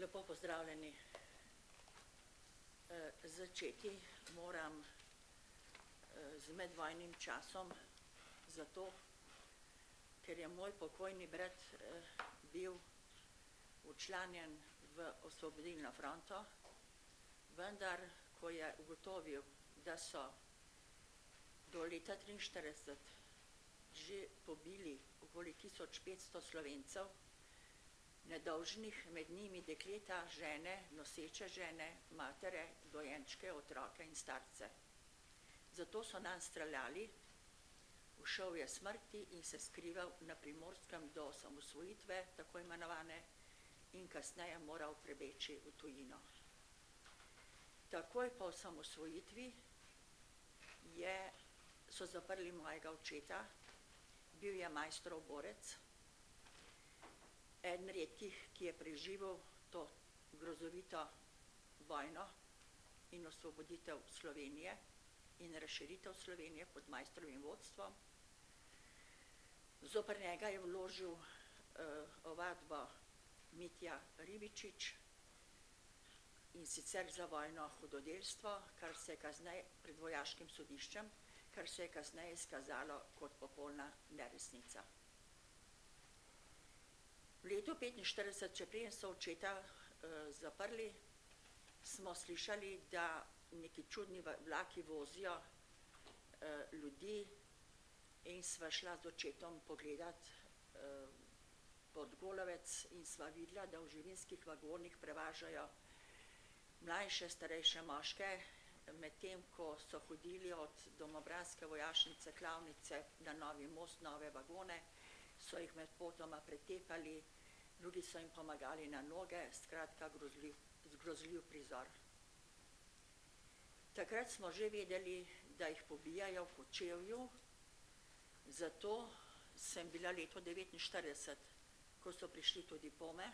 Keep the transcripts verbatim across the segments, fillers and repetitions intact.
Lepo pozdravljeni. Začeti moram z medvojnim časom, zato, ker je moj pokojni brat bil včlanjen v Osvobodilno fronto, vendar, ko je ugotovil, da so do leta triinštirideset že pobili okoli tisoč petsto Slovencev, nedolžnih, med njimi dekleta, žene, noseče žene, matere, dojenčke, otroke in starce. Zato so nanj streljali, ušel je smrti in se skrival na Primorskem do osamosvojitve, tako imenovane, in kasneje moral prebeči v tujino. Takoj po osamosvojitvi je, so zaprli mojega očeta, bil je Maistrov borec, eden redkih, ki je preživel to grozovito vojno in osvoboditev Slovenije in razširitev Slovenije pod Maistrovim vodstvom. Zoper njega je vložil uh, ovadbo Mitja Ribičič, in sicer za vojno hudodelstvo, kar se je kasneje pred vojaškim sodiščem, kar se je kasneje izkazalo kot popolna neresnica. V letu petinštirideset, če preden so očeta uh, zaprli, smo slišali, da neki čudni vlaki vozijo uh, ljudi, in sva šla z očetom pogledat uh, pod Golovec in sva videla, da v živinskih vagonih prevažajo mlajše, starejše moške, medtem ko so hodili od domobranske vojašnice Klavnice na Novi most, nove vagone, so jih med potoma pretepali, drugi so jim pomagali na noge, skratka grozljiv, grozljiv prizor. Takrat smo že vedeli, da jih pobijajo v Kočevju, zato sem bila leto devetinštirideset, ko so prišli tudi pome,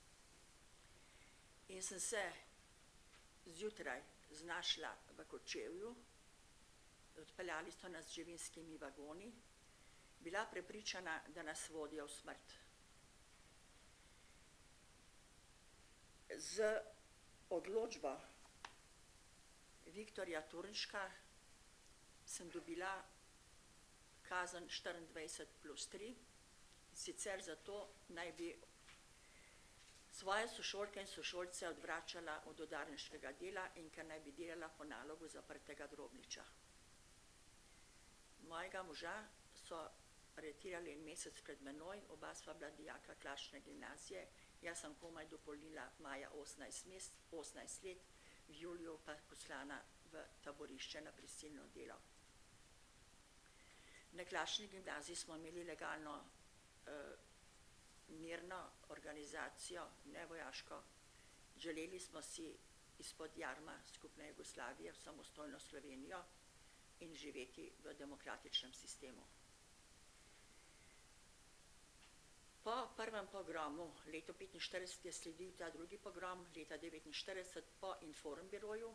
in sem se zjutraj znašla v Kočevju, odpeljali so nas z živinskimi vagoni, bila prepričana, da nas vodijo v smrt. Z odločbo Viktorja Turnška sem dobila kazen štiriindvajset plus tri, sicer zato naj bi svoje sošolke in sošolce odvračala od udarniškega dela in ker naj bi delala po nalogu zaprtega Drobniča. Mojega moža so aretirali en mesec pred menoj, oba sva bila dijaka klasične gimnazije, jaz sem komaj dopolnila maja osemnajst let, v juliju pa poslana v taborišče na prisilno delo. Na klasični gimnaziji smo imeli legalno eh, mirno organizacijo, ne vojaško. Želeli smo si izpod jarma skupne Jugoslavije v samostojno Slovenijo in živeti v demokratičnem sistemu. Po prvem pogromu, leto petinštirideset, je sledil ta drugi pogrom, leta devetinštirideset po Informbiroju,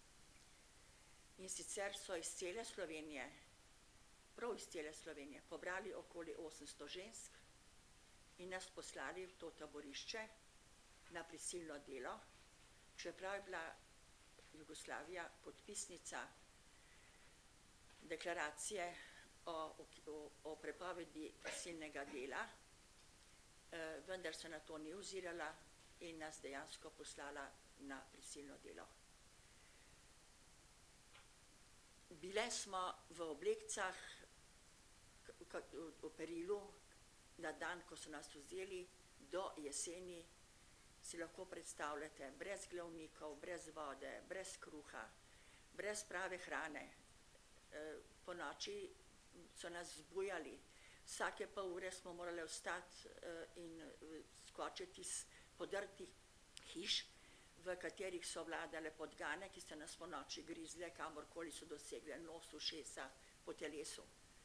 in sicer so iz cele Slovenije, prav iz cele Slovenije, pobrali okoli osemsto žensk in nas poslali v to taborišče na prisilno delo, čeprav je bila Jugoslavija podpisnica deklaracije o, o, o prepovedi prisilnega dela, eh, vendar se na to ni ozirala in nas dejansko poslala na prisilno delo. Bile smo v oblekcah, v perilu, na dan, ko so nas vzeli, do jeseni, si lahko predstavljate, brez glavnikov, brez vode, brez kruha, brez prave hrane. Po noči so nas zbujali, vsake pol ure smo morali vstati in skočiti iz podrtih hiš, v katerih so vladale podgane, ki so nas po noči grizle, kamorkoli so dosegle nos, ušesa, po telesu.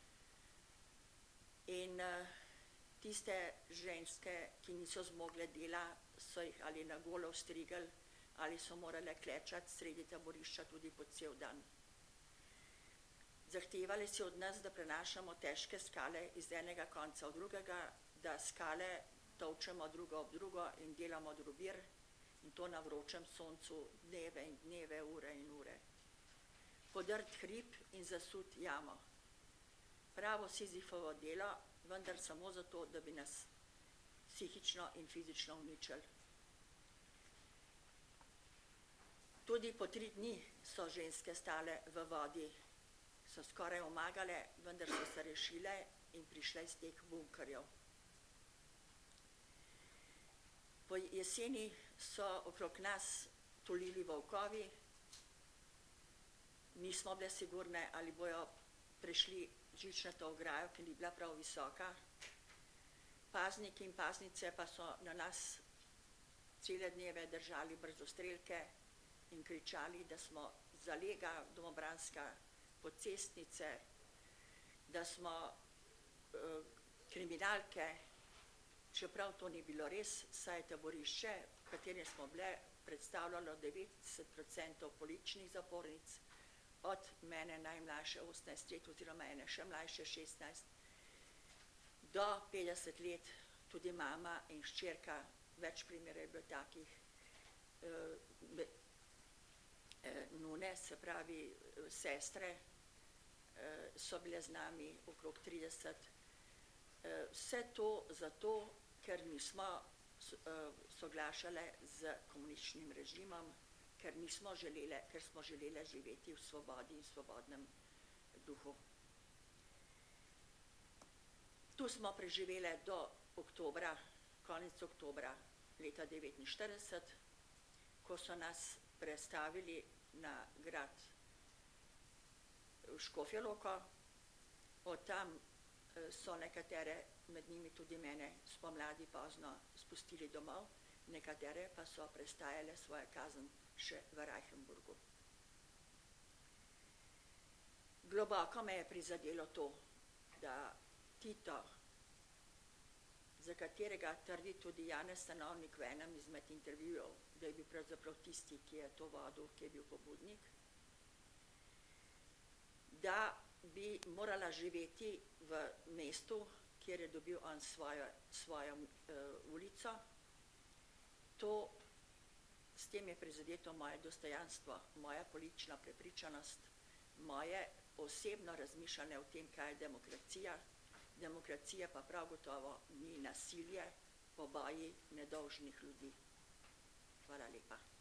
In tiste ženske, ki niso zmogle dela, so jih ali na golo ostrigli, ali so morale klečati sredi taborišča tudi po cel dan. Zahtevali si od nas, da prenašamo težke skale iz enega konca v drugega, da skale tolčemo drugo ob drugo in delamo drobir in to na vročem soncu, dneve in dneve, ure in ure. Podrt hrib in zasut jamo. Pravo Sizifovo delo, vendar samo zato, da bi nas psihično in fizično uničili. Tudi po tri dni so ženske stale v vodi, so skoraj omagale, vendar so se rešile in prišle iz teh bunkerjev. Po jeseni so okrog nas tulili volkovi, nismo bile sigurne, ali bojo prišli žičnato ograjo, ki ni bila prav visoka. Pazniki in paznice pa so na nas cele dneve držali brzostrelke in kričali, da smo zalega domobranska podcestnice, da smo uh, kriminalke, čeprav to ni bilo res, saj je taborišče, v katerem smo bile, predstavljalo devetdeset procentov političnih zapornic, od mene najmlajše osemnajst let, oziroma ene še mlajše šestnajst, do petdeset let, tudi mama in hčerka, več primerov je bilo takih, eh, eh, nune, se pravi sestre, eh, so bile z nami okrog trideset. Eh, vse to zato, ker nismo eh, soglašale z komunističnim režimom, ker nismo želele, ker smo želele živeti v svobodi in svobodnem duhu. Tu smo preživele do oktobra, konec oktobra leta devetinštirideset, ko so nas prestavili na grad v Škofjo Loko. Od tam so nekatere, med njimi tudi mene, spomladi pozno spustili domov, nekatere pa so prestajale svojo kazen še v Reichenburgu. Globoko me je prizadelo to, da Tito, za katerega trdi tudi Janez Stanovnik v enem izmed intervjujev, da je bil pravzaprav tisti, ki je to vodil, ki je bil pobudnik, da bi morala živeti v mestu, kjer je dobil on svojo, svojo uh, ulico. To, s tem je prizadeto moje dostojanstvo, moja politična prepričanost, moje osebno razmišljanje o tem, kaj je demokracija. Demokracija pa prav gotovo ni nasilje, poboji nedolžnih ljudi. Hvala lepa.